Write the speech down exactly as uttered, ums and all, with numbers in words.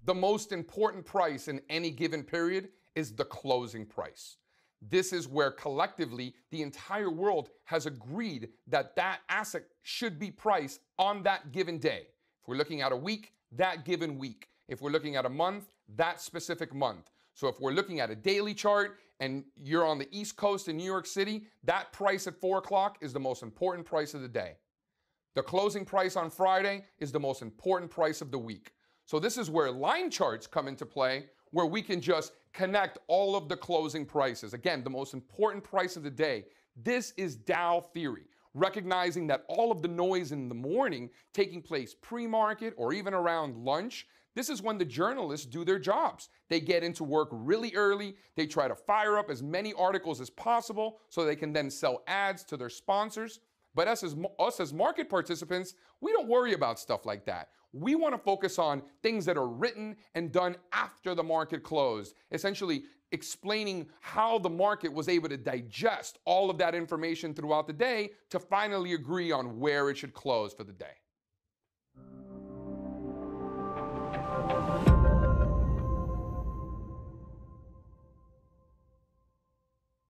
The most important price in any given period is the closing price. This is where collectively the entire world has agreed that that asset should be priced on that given day. If we're looking at a week, that given week. If we're looking at a month, that specific month. So if we're looking at a daily chart and you're on the East Coast in New York City, that price at four o'clock is the most important price of the day. The closing price on Friday is the most important price of the week. So this is where line charts come into play, where we can just connect all of the closing prices. Again, the most important price of the day. This is Dow theory, recognizing that all of the noise in the morning taking place pre-market or even around lunch, this is when the journalists do their jobs. They get into work really early. They try to fire up as many articles as possible so they can then sell ads to their sponsors. But us as, us as market participants, we don't worry about stuff like that. We want to focus on things that are written and done after the market closed, essentially explaining how the market was able to digest all of that information throughout the day to finally agree on where it should close for the day.